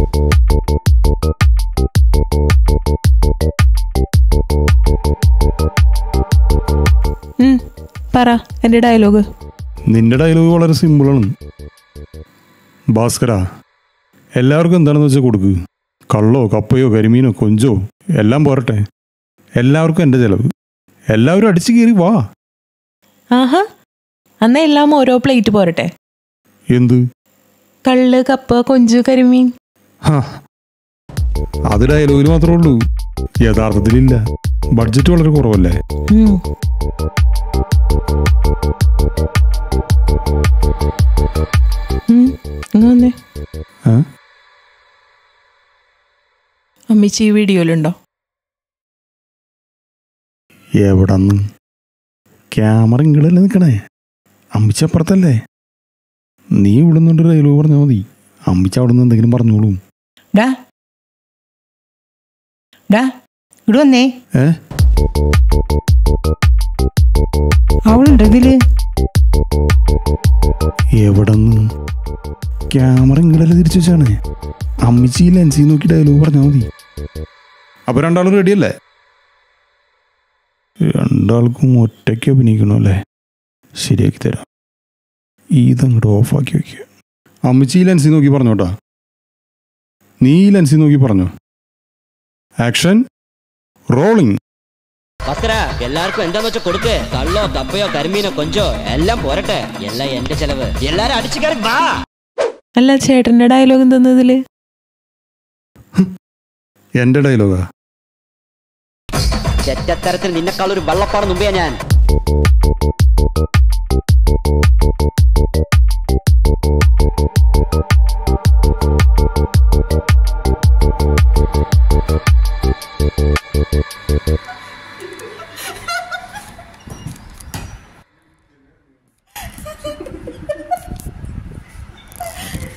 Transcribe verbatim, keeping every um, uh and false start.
പറ എൻ്റെ ഡയലോഗ്. നിന്റെ ഡയലോഗ് വളരെ സിമ്പിളാണ്. ഭാസ്കര, എല്ലാവർക്കും എന്താണെന്ന് വെച്ചാൽ കൊടുക്ക്. കള്ളോ കപ്പയോ കരിമീനോ കൊഞ്ചോ എല്ലാം പോരട്ടെ. എല്ലാവർക്കും എൻ്റെ ചിലവ്. എല്ലാവരും അടിച്ചു കയറി വാ. ആഹാ, അന്നാ എല്ലാം ഓരോ പ്ലേറ്റ് പോരട്ടെ. എന്ത്? കള്ള് കപ്പ കൊഞ്ച് കരിമീൻ. അത് ഡയലോഗിൽ മാത്രമേ ഉള്ളൂ, യഥാർത്ഥത്തിലില്ല. ബഡ്ജറ്റ് വളരെ കുറവല്ലേ? അമ്മിച്ചി ഈ വീഡിയോയിലുണ്ടോ? എവിടന്ന്? ക്യാമറ ഇങ്ങടല്ലേ നിൽക്കണേ, അമ്മിച്ചപ്പുറത്തല്ലേ. നീ ഇവിടുന്നുണ്ട് ഡയലോഗ് പറഞ്ഞാൽ മതി, അമ്മിച്ച അവിടെ നിന്ന് എന്തെങ്കിലും പറഞ്ഞോളൂ. ഡാ ഡാ ഇവിടെ വന്നേ. ഏ അവളുണ്ട് ഇതില്. എവിടന്ന്? ക്യാമറ ഇങ്ങടല്ലേ തിരിച്ചു വെച്ചാണ്. അമ്മിച്ചി ലെൻസിൽ നോക്കി ഡയലോഗ് പറഞ്ഞാൽ മതി. അപ്പൊ രണ്ടാളും റെഡിയല്ലേ? രണ്ടാൾക്കും ഒറ്റയ്ക്ക് അഭിനയിക്കണോ അല്ലേ? ശരിയാക്കി തരാം. ഇതങ്ങോട്ട് ഓഫാക്കി വയ്ക്കുക. അമ്മിച്ചി ലെൻസിൽ നോക്കി പറഞ്ഞോട്ടാ. നീ ലെൻസിൽ നോക്കി പറഞ്ഞോ. Action rolling. എല്ലാവർക്കും എന്താന്ന് വെച്ചാൽ കൊടുക്ക്. കള്ളോ കപ്പയോ കരിമീനോ കൊഞ്ചോ എല്ലാം പോരട്ടെ. എല്ലാം എന്റെ ചെലവ്. എല്ലാരും അടിച്ചു കയറി വാ. അല്ല, ചേട്ടന്റെ ഡയലോഗ് എന്തെന്നതില്? എന്റെ ഡയലോഗാ? ചെറ്റത്തരത്തിൽ നിന്നെക്കാളൊരു വള്ളപ്പാട് മുമ്പേ ഞാൻ.